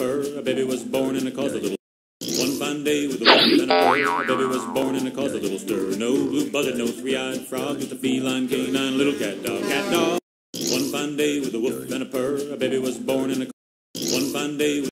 purr, a baby was born and it caused a little. One fine day with a woof and a purr, a baby was born and it caused a little stir. No blue-buzzard, no three-eyed frog, just a feline canine little cat dog, cat dog. One fine day with a woof and a purr, a baby was born and it. One fine day.